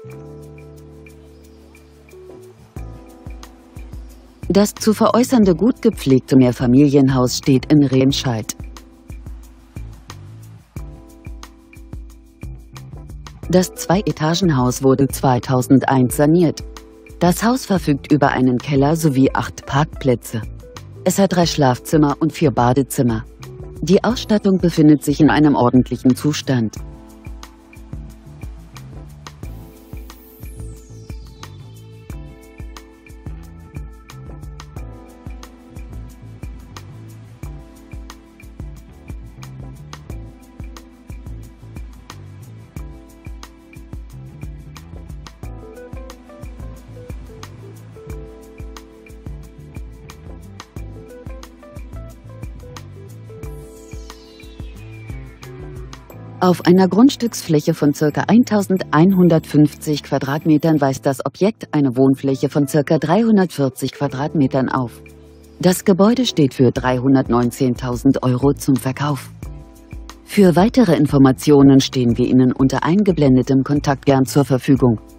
Das zu veräußernde gut gepflegte Mehrfamilienhaus steht in Remscheid. Das Zwei-Etagen-Haus wurde 2001 saniert. Das Haus verfügt über einen Keller sowie 8 Parkplätze. Es hat 3 Schlafzimmer und 4 Badezimmer. Die Ausstattung befindet sich in einem ordentlichen Zustand. Auf einer Grundstücksfläche von ca. 1150 Quadratmetern weist das Objekt eine Wohnfläche von ca. 340 Quadratmetern auf. Das Gebäude steht für 319.000 € zum Verkauf. Für weitere Informationen stehen wir Ihnen unter eingeblendetem Kontakt gern zur Verfügung.